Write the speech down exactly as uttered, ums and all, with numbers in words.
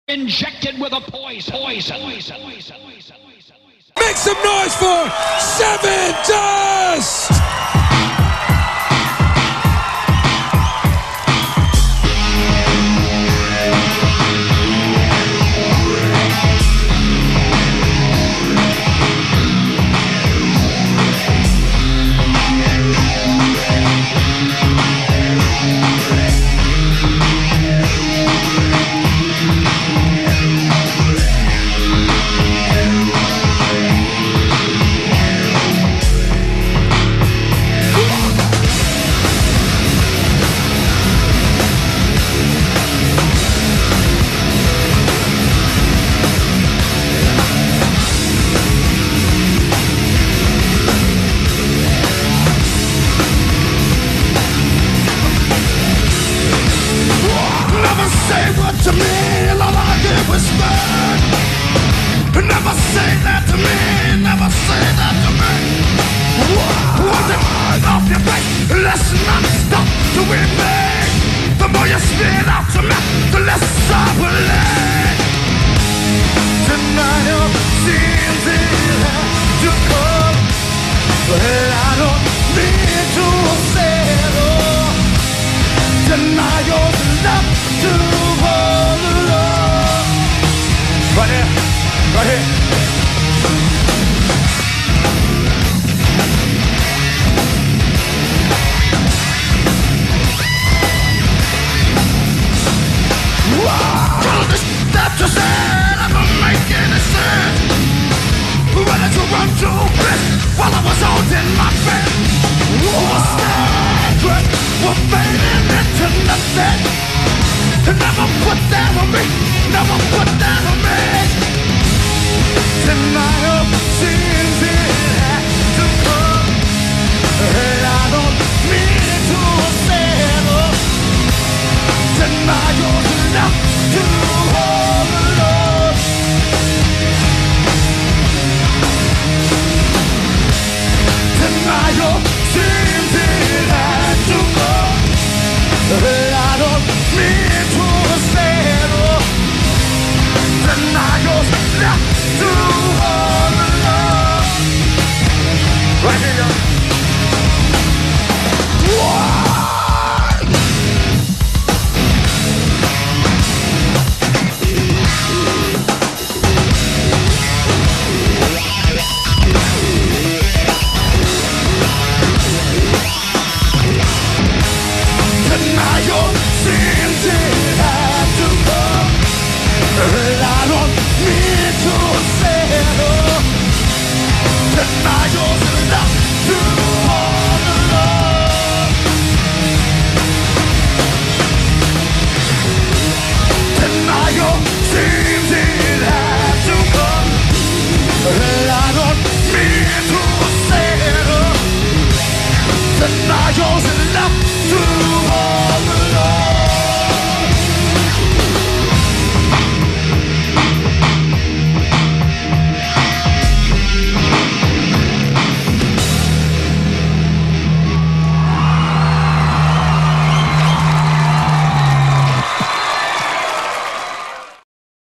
Injected with a poison. Poison. Poison. Poison. Make some noise for Seven Dust! Say what to me, and all I did was burn. Never say that to me, never say that to me. Want it off your face, let's not stop till we make. The more you spit out to me, the less I will let. Tonight it seems it had to come, but I don't need to settle. Tonight you're love to hold alone. Right here, right here. All this stuff you said never make any sense. Where did you run to while I was holding my breath? Was scared, we're fading into nothing. Never put that